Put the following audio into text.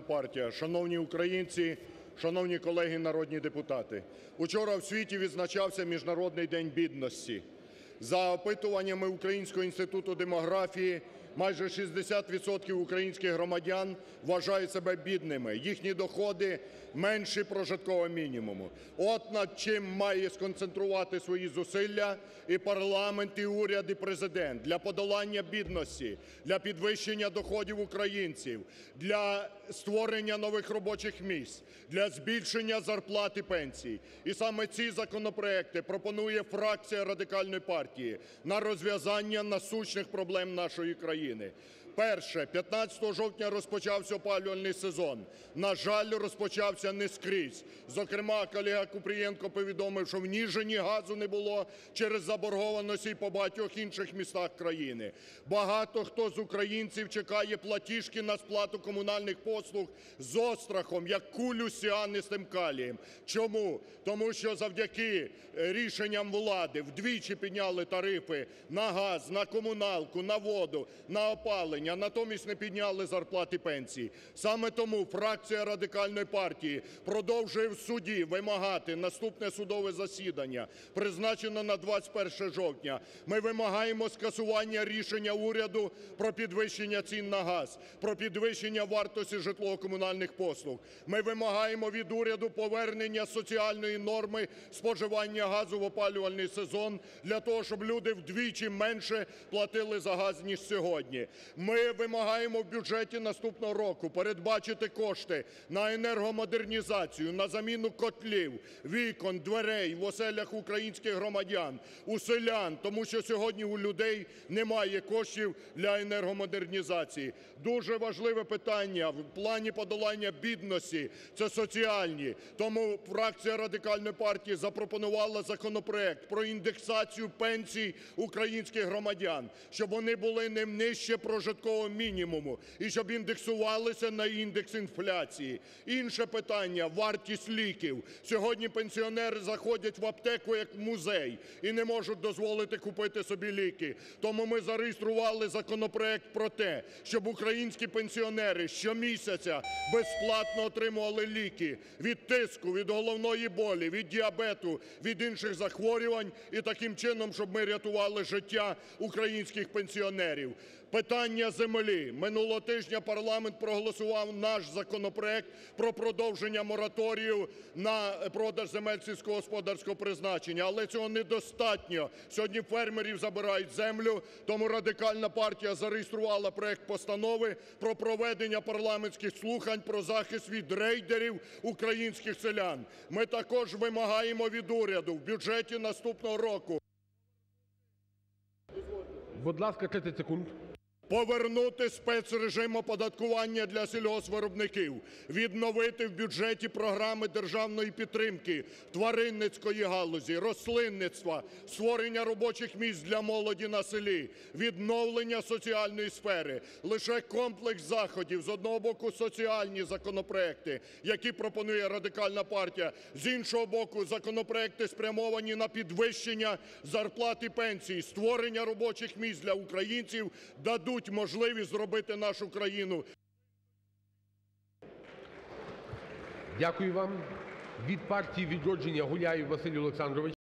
партія, шановні українці, шановні колеги народні депутати! Учора в світі відзначався Міжнародний день бідності. За опитуваннями Українського інституту демографії, майже 60% українських громадян вважають себе бідними, їхні доходи менші прожиткового мінімуму. От над чим має сконцентрувати свої зусилля і парламент, і уряд, і Президент для подолання бідності, для підвищення доходів українців, для створення нових робочих місць, для збільшення зарплат і пенсій. І саме ці законопроекти пропонує фракція Радикальної партії на розв'язання насущних проблем нашої країни. Перше. 15 жовтня розпочався опалювальний сезон. На жаль, розпочався не скрізь. Зокрема, колега Купрієнко повідомив, що в Ніжині газу не було через заборгованості по багатьох інших містах країни. Багато хто з українців чекає платіжки на сплату комунальних послуг з острахом, як кулю з ціанистим калієм. Чому? Тому що завдяки рішенням влади вдвічі підняли тарифи на газ, на комуналку, на воду, на опалення, а натомість не підняли зарплати і пенсії. Саме тому фракція Радикальної партії продовжує в суді вимагати наступне судове засідання, призначене на 21 жовтня. Ми вимагаємо скасування рішення уряду про підвищення цін на газ, про підвищення вартості житлово-комунальних послуг. Ми вимагаємо від уряду повернення соціальної норми споживання газу в опалювальний сезон для того, щоб люди вдвічі менше платили за газ, ніж сьогодні. Ми вимагаємо в бюджеті наступного року передбачити кошти на енергомодернізацію, на заміну котлів, вікон, дверей в оселях українських громадян, у селян, тому що сьогодні у людей немає коштів для енергомодернізації. Дуже важливе питання в плані подолання бідності – це соціальні. Тому фракція Радикальної партії запропонувала законопроект про індексацію пенсій українських громадян, щоб вони були не нижче прожиткового мінімуму і щоб індексувалися на індекс інфляції. Інше питання – вартість ліків. Сьогодні пенсіонери заходять в аптеку як в музей і не можуть дозволити купити собі ліки. Тому ми зареєстрували законопроект про те, щоб українські пенсіонери щомісяця безплатно отримували ліки від тиску, від головної болі, від діабету, від інших захворювань і таким чином, щоб ми рятували життя українських пенсіонерів. Питання землі. Минулого тижня парламент проголосував наш законопроект про продовження мораторію на продаж земель сільськогосподарського призначення. Але цього недостатньо. Сьогодні фермерів забирають землю, тому Радикальна партія зареєструвала проект постанови про проведення парламентських слухань про захист від рейдерів українських селян. Ми також вимагаємо від уряду в бюджеті наступного року Будь ласка, 30 секунд. повернути спецрежим оподаткування для сільгоспвиробників, відновити в бюджеті програми державної підтримки тваринницької галузі, рослинництва, створення робочих місць для молоді на селі, відновлення соціальної сфери. Лише комплекс заходів, з одного боку соціальні законопроекти, які пропонує Радикальна партія, з іншого боку законопроекти спрямовані на підвищення зарплат і пенсій, створення робочих місць для українців, дадуть можливість зробити нашу країну. Дякую вам. Від партії "Відродження" Гуляєв Василь Олександрович.